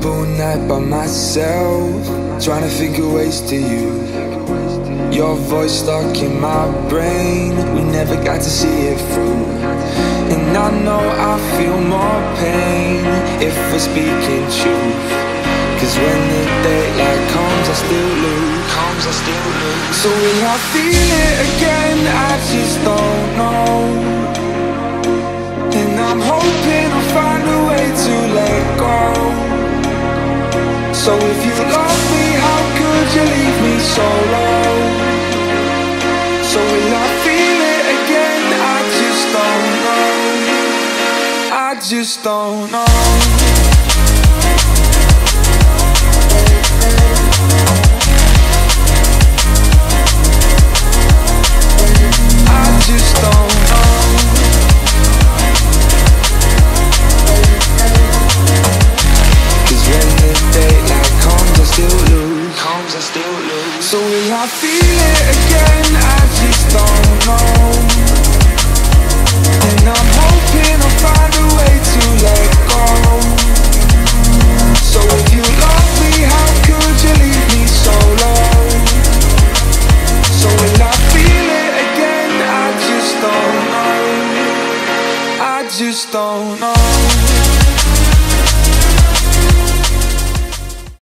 up all night by myself, trying to figure ways to you. Your voice stuck in my brain, we never got to see it through. And I know I feel more pain if we're speaking truth. Cause when the daylight comes I still lose. So will I feel it again? I just don't know. And I'm hoping I'll find a way to let go. So if you love me, how could you leave me so low? So will I feel it again? I just don't know. I just don't know. I just don't know. Cause when the daylight comes I still lose. So will I feel it again? I just don't know. And I'm hoping I'll find a way to let go. So if you